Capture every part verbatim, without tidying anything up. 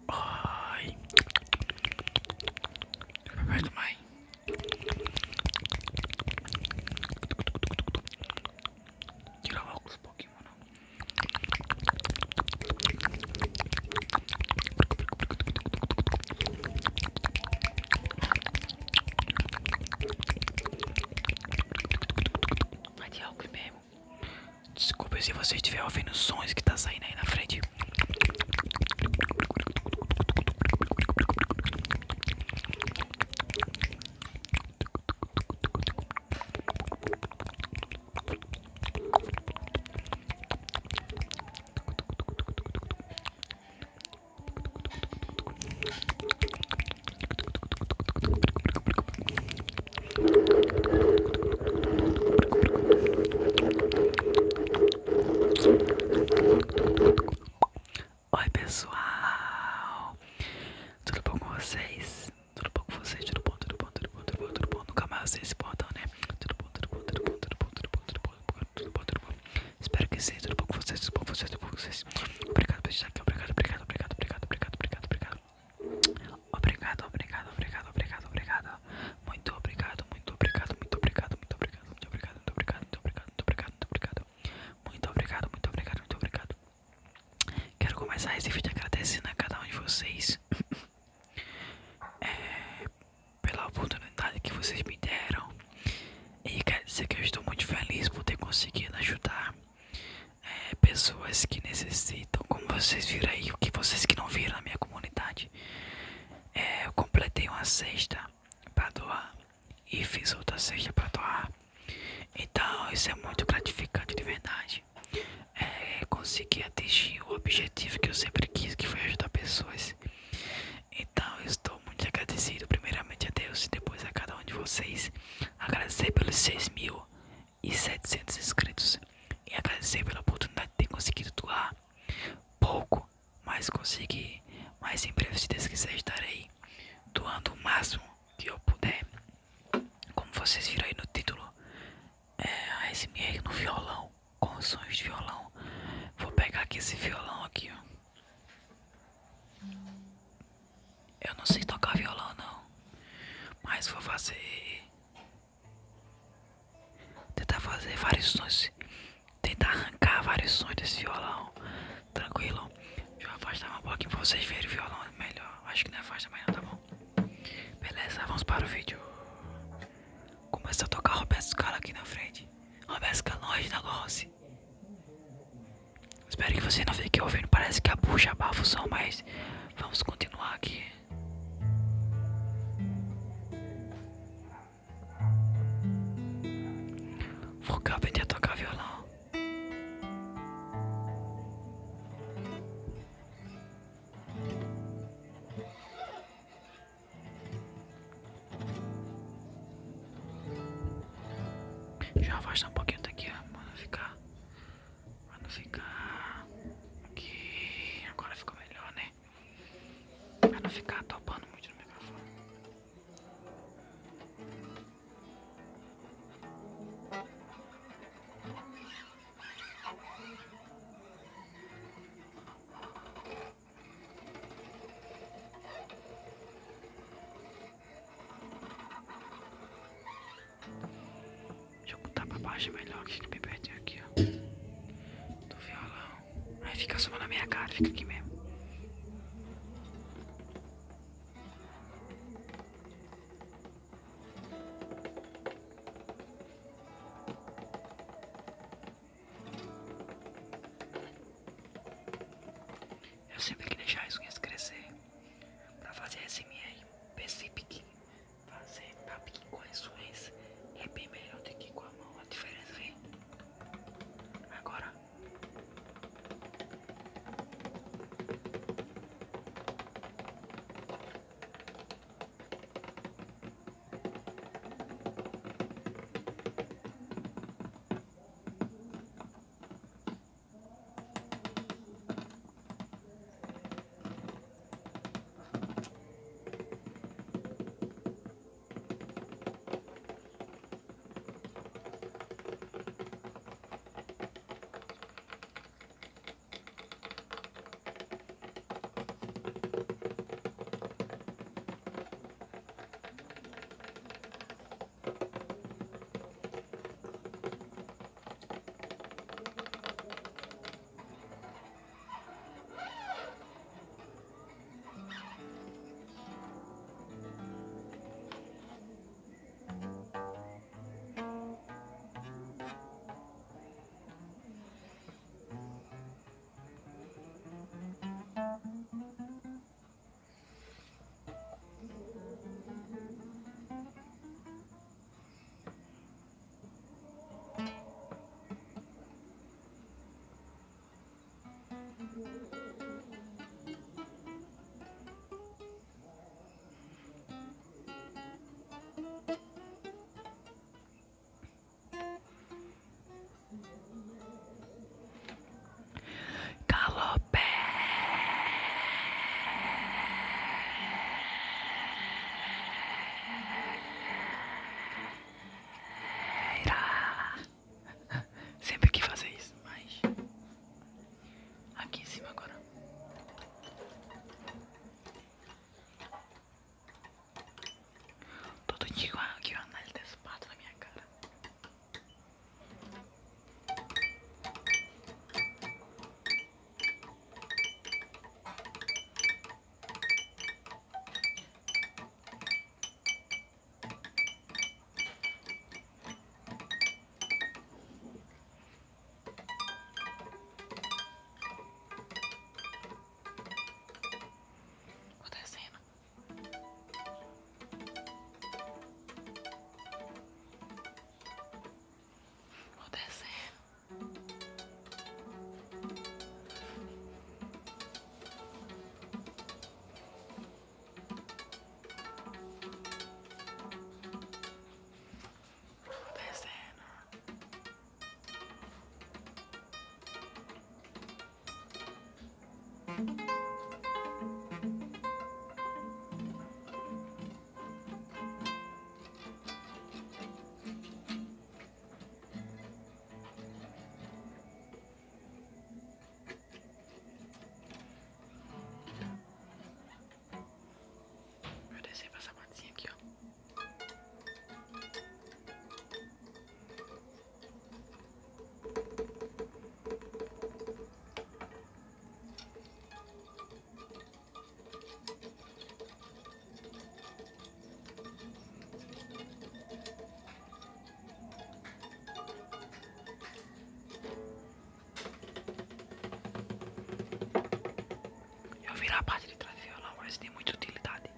Ai. Perto mais. Tira o óculos um pouquinho, mano. Vai de óculos mesmo. Desculpa se você estiver ouvindo sons que tá saindo aí na frente. Oi pessoal, tudo bom com vocês? Tudo bom com vocês? Tudo bom, tudo bom, tudo bom, tudo bom, tudo bom? Nunca mais vocês se portam, né? Tudo bom, tudo bom, tudo bom, tudo bom, tudo bom, tudo bom, tudo bom, tudo bom. Espero que sim, tudo bom com vocês, tudo bom com vocês, tudo bom com vocês. Obrigado por estar aqui, obrigado, obrigado, obrigado, obrigado, obrigado, obrigado, obrigado. Obrigado, obrigado, obrigado, obrigado, obrigado. Muito obrigado, muito obrigado, muito obrigado, muito obrigado, muito obrigado, muito obrigado, muito obrigado, muito obrigado, muito obrigado. Muito obrigado, muito obrigado, muito obrigado. Quero começar esse vídeo agradecendo a cada um de vocês é, pela oportunidade que vocês me deram. E quero dizer que eu estou muito feliz por ter conseguido ajudar é, pessoas que necessitam. Como vocês viram aí, o que vocês que não viram na minha comunidade, é, eu completei uma cesta para doar e fiz outra cesta para doar. Então isso é muito gratificante de verdade. É, conseguir atingir o objetivo que eu sempre quis, que foi ajudar pessoas. Então eu estou muito agradecido, primeiramente a Deus e depois a cada um de vocês. Agradecer pelos seis mil e setecentos inscritos e agradecer pela oportunidade de ter conseguido doar pouco, mas consegui. Mas em breve, se Deus quiser, estarei doando o máximo que eu puder. Como vocês viram aí no título, é a S M R no violão, com sons de violão. Vou pegar aqui esse violão aqui, ó. Eu não sei tocar violão não, mas vou fazer, tentar fazer vários sons, tentar arrancar vários sons desse violão. Tranquilo. Deixa eu afastar um pouquinho pra vocês verem o violão melhor. Acho que não afasta mais não, tá bom? Beleza, vamos para o vídeo. Começa a tocar Roberto Scala aqui na frente. Roberto Scala, Reginaldo Rossi. Espero que você não fique ouvindo, parece que a bucha abafa o som, mas vamos continuar aqui. Vou aprender a tocar violão. Deixa eu afastar um pouquinho daqui, ó, pra não ficar, pra não ficar aqui. Agora ficou melhor, né? Pra não ficar topando muito no microfone. Deixa eu botar pra baixo melhor, que fica bem pertinho aqui, ó. Do violão. Aí fica só na minha cara, fica aqui mesmo. Eu sempre que deixar as unhas crescer pra fazer S M R. Percebe que fazer tapping com as unhas é bem melhor do que com a mão. A diferença vem agora. Que o que o análise desse pato na minha cara. Vou descendo. Vou descendo. Vou descendo. Vou descer pra essa matinha aqui, ó. Eu vi a parte de trás do violão, mas tem muita utilidade.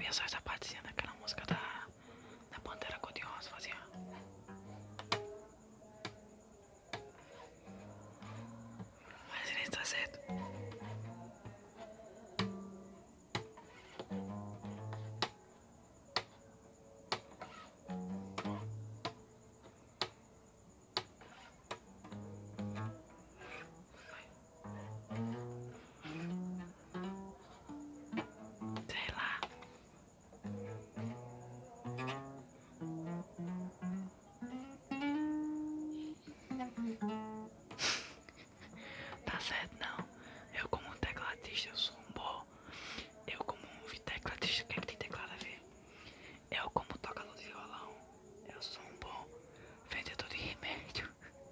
fazia só essa partezinha daquela música da, da Pantera Cor-de-Rosa, fazia. Mas ele está certo. Sei lá. Tá certo não. Eu como tecladista eu sou um bom. Eu como um tecladista, que tem teclado a ver. Eu como tocador de violão, eu sou um bom vendedor de remédio.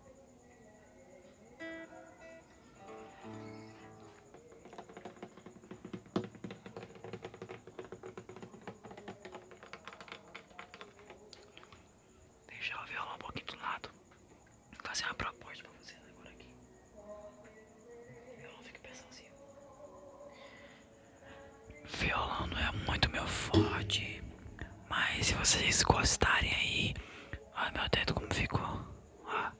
Deixa o violão um pouquinho do lado. Vou fazer uma proposta pra vocês agora aqui. Violão fica pensanzinho. Violão não é muito meu forte, mas se vocês gostarem aí. Ai meu dedo, como ficou. Ó.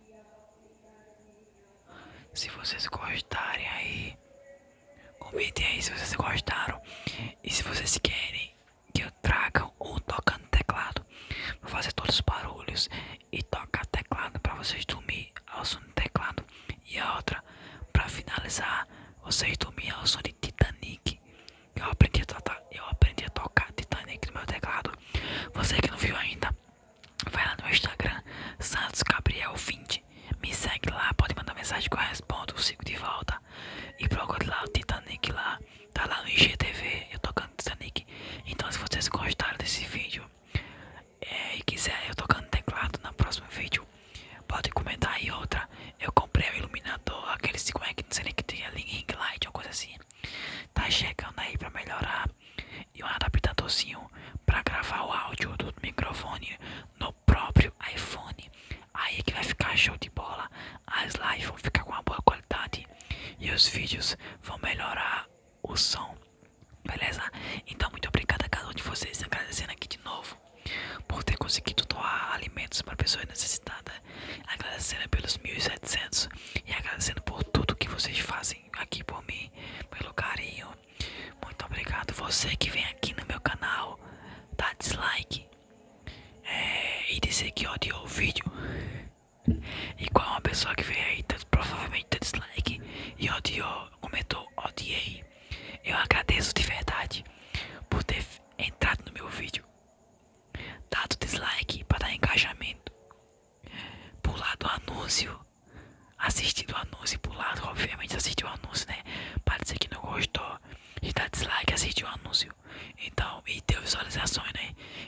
Se vocês gostarem aí, comentem aí se vocês gostaram. E se vocês querem que eu traga um tocando teclado, vou fazer todos os barulhos e tocar teclado pra vocês dormir ao som do teclado. E a outra, pra finalizar, vocês dormir ao som de Titanic. Eu aprendi a tocar, eu aprendi a tocar Titanic no meu teclado. Você que não viu ainda, vai lá no meu Instagram, Santos Gabriel vinte. Me segue lá, pode mandar mensagem que eu respondo, eu sigo de volta. E procure lá o Titanic lá, tá lá no I G T V, eu tocando Titanic. Então se vocês gostaram desse vídeo é, e quiserem eu tocando teclado no próximo vídeo, pode comentar aí. Outra, eu comprei um iluminador, aquele como é que não sei nem que tem ali, ring light ou coisa assim. Tá chegando aí pra melhorar. E um adaptadorzinho pra gravar o áudio do microfone no próprio iPhone. Aí que vai ficar show de bola. As lives vão ficar com uma boa qualidade e os vídeos vão melhorar o som. Beleza? Então muito obrigado a cada um de vocês. Agradecendo aqui de novo por ter conseguido doar alimentos para pessoas necessitadas. Agradecendo pelos mil e setecentos. E agradecendo por tudo que vocês fazem aqui por mim. Pelo carinho. Muito obrigado. Você que vem aqui no meu canal, dá dislike é, e dizer que odiou o vídeo. Igual uma pessoa que veio aí, provavelmente deu dislike e odiou, comentou odiei. Eu agradeço de verdade por ter entrado no meu vídeo, dado dislike para dar engajamento, pulado o anúncio, assistido o anúncio e pulado, obviamente assistiu o anúncio, né? Para dizer que não gostou e dar dislike, assistiu o anúncio. Então, e deu visualizações, né?